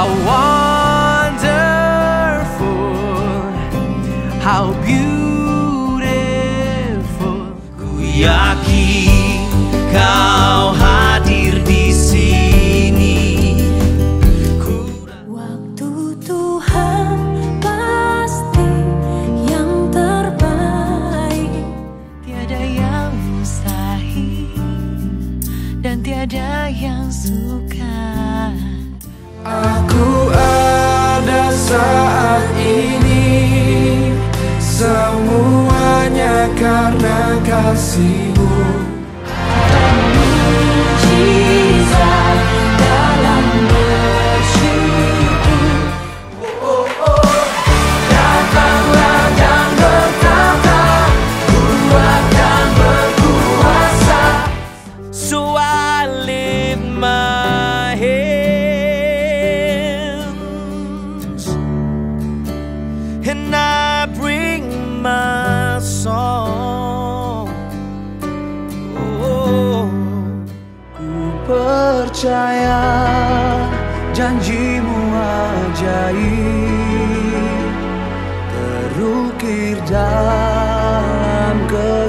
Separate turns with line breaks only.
How wonderful, how beautiful. Ku yakin kau hadir di sini.
Waktu Tuhan pasti yang terbaik. Tiada yang mustahil dan tiada yang sukar.
Aku ada saat ini, semuanya karena kasih-Mu.
Mujizat dalam bersyukur.
Datanglah dan berkata, Ku akan berkuasa.
So I lift my hands and I bring my song. Oh,
Ku percaya janji-Mu ajaib, terukir dalam